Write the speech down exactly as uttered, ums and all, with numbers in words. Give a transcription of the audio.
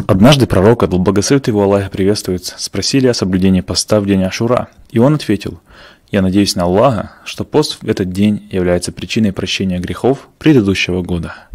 Однажды пророка, да благословит его Аллах и приветствует, спросили о соблюдении поста в день Ашура, и он ответил: «Я надеюсь на Аллаха, что пост в этот день является причиной прощения грехов предыдущего года».